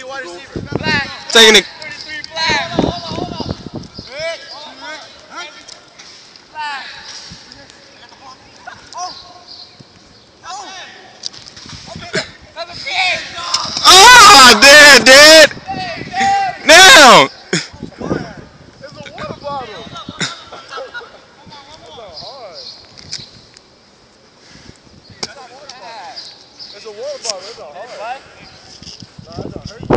Taking it. Oh, dead. Now. It's a water bottle. It's a water bottle. It's a hard. Nah, it's a hurt.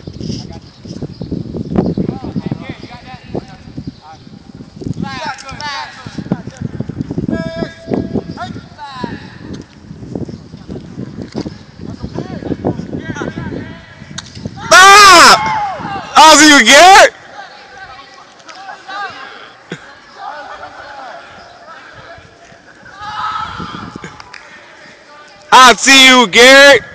Stop! Ozzy, you Garrett? I see you, Garrett.